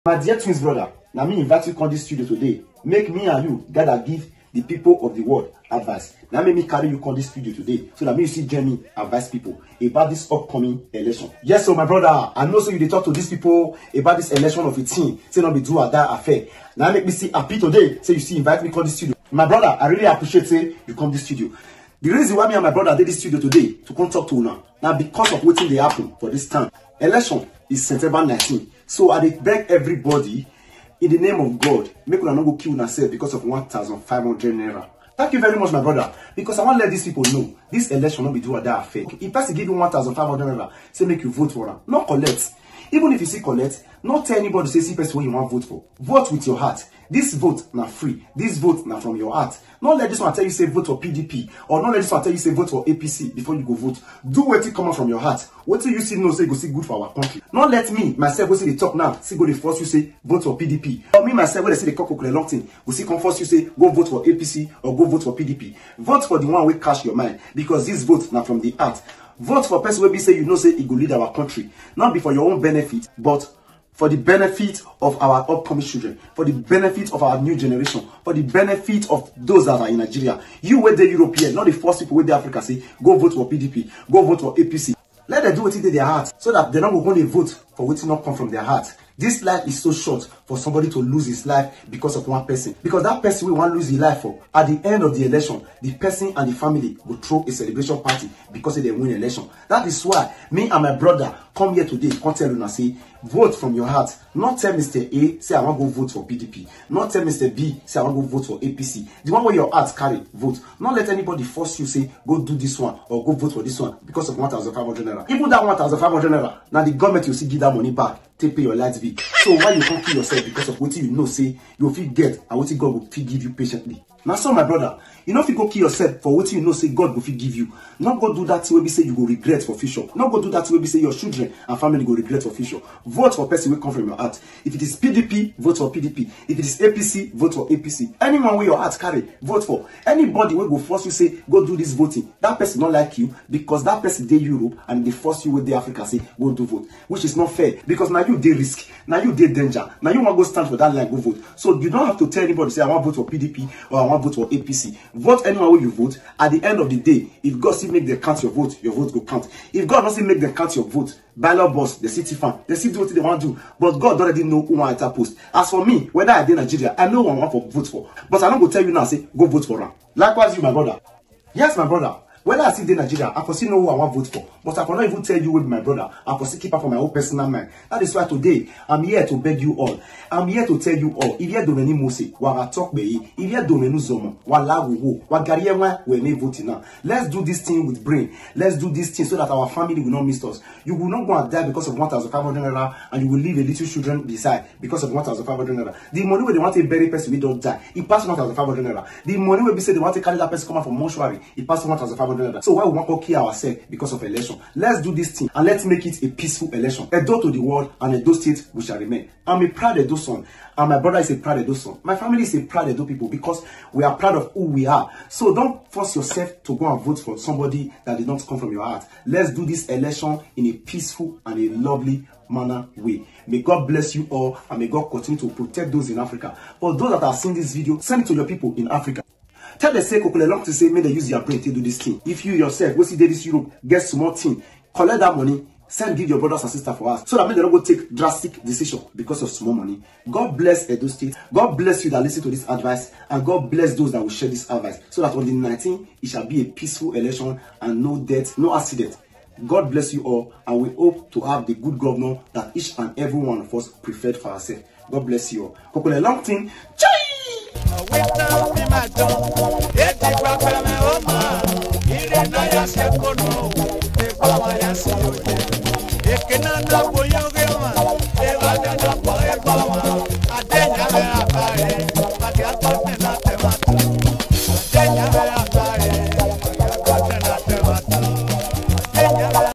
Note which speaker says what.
Speaker 1: My dear twins brother, now me invite you to this studio today. Make me and you gather give the people of the world advice. Now make me carry you to this studio today so that me you see Jenny advise people about this upcoming election. Yes, so my brother, I know so you dey talk to these people about this election of a team. Say not be do or die affair. Now make me see happy today. Say you see invite me to this studio. My brother, I really appreciate say you come this studio. The reason why me and my brother did this studio today to come talk to you now because of what they happen for this time. Election is September 19. So I beg everybody in the name of God, make una not go kill yourself because of 1,500 naira. Thank you very much, my brother, because I want to let these people know this election not be do or die affair. If person give you 1,500 naira, say make you vote for them. Not collect. Even if you see collect, not tell anybody to say see person you want to vote for. Vote with your heart. This vote na free. This vote na from your heart. Not let this one tell you say vote for PDP, or not let this one tell you say vote for APC before you go vote. Do what it come out from your heart. What you see no say go see good for our country. Not let me myself go see the talk now. See go the force you say vote for PDP. Or me myself when they see the cock long thing, go see come force you say go vote for APC or go vote for PDP. Vote for the one wey catch your mind, because this vote na from the heart. Vote for person wey be say you know say it go lead our country, not be for your own benefit, but for the benefit of our upcoming children, for the benefit of our new generation, for the benefit of those that are in Nigeria. You were the European, not the first people with the Africa say go vote for PDP, go vote for APC. Let them do what in their heart, so that they don't go only vote for what not come from their heart. This life is so short for somebody to lose his life because of one person. Because that person we want to lose his life for, at the end of the election, the person and the family will throw a celebration party because they win election. That is why me and my brother come here today, come tell you and say, vote from your heart. Not tell Mr. A, say I want to go vote for PDP. Not tell Mr. B, say I want to go vote for APC. The one where your heart carry, vote. Not let anybody force you say, go do this one or go vote for this one because of 1,500 naira. Even that 1,500 naira, now the government will see give that money back. Take pay your light bill. So why you can't kill yourself because of what you know say you will get and what God will give you patiently. Now so my brother, you know if you go kill yourself for what you know say God will give you. Not go do that way be say you go regret for future. Not go do that way be say your children and family go regret for future. Vote for person will come from your heart. If it is PDP, vote for PDP. If it is APC, vote for APC. Anyone where your heart carry, vote for. Anybody will go force you say go do this voting. That person not like you because that person dey Europe and they force you with the Africa say go do vote, which is not fair because now you dey risk, now you dey danger, now you want to go stand for that line go vote. So you don't have to tell anybody say I want to vote for PDP or I want to vote for APC. Vote anyone where you vote. At the end of the day, if God still make them count your vote go count. If God doesn't make them count your vote, ballot boss, the city fan, they still do what they want to do. But God already know who I post. As for me, whether I did Nigeria, I know who I want to vote for. But I'm not going to tell you now, say, go vote for them. Likewise, you, my brother. Yes, my brother. Whether I see in Nigeria, I foresee know who I want to vote for. But I cannot even tell you with my brother. I foresee keep up for my own personal mind. That is why today, I'm here to beg you all. I'm here to tell you all. If you don't know Mose, wa talk be. If you don't know Zomo, wa lagu wa gariyewa we may vote now. Let's do this thing with brain. Let's do this thing so that our family will not miss us. You will not go and die because of 1,500 naira, and you will leave a little children beside because of 1,500 naira. The money where they want to bury person, we don't die. It passes 1,500 naira. The money where we say they want to carry that person come out from mortuary, it passes 1,500 naira. So why we want to kill ourselves because of election? Let's do this thing and let's make it a peaceful election. Edo to the world and Edo state we shall remain. I'm a proud Edo son, and my brother is a proud Edo son. My family is a proud Edo people because we are proud of who we are. So don't force yourself to go and vote for somebody that did not come from your heart. Let's do this election in a peaceful and a lovely manner way. May God bless you all, and may God continue to protect those in Africa. For those that are seeing this video, send it to your people in Africa. Tell the say Kokole long to say may they use their brain to do this thing. If you yourself go see this Europe, get small thing, collect that money, send give your brothers and sisters for us, so that they don't go take drastic decision because of small money. God bless Edo State. God bless you that listen to this advice, and God bless those that will share this advice, so that on the 19th it shall be a peaceful election and no death, no accident. God bless you all, and we hope to have the good governor that each and every one of us preferred for ourselves. God bless you all. Kokole long thing. Chai!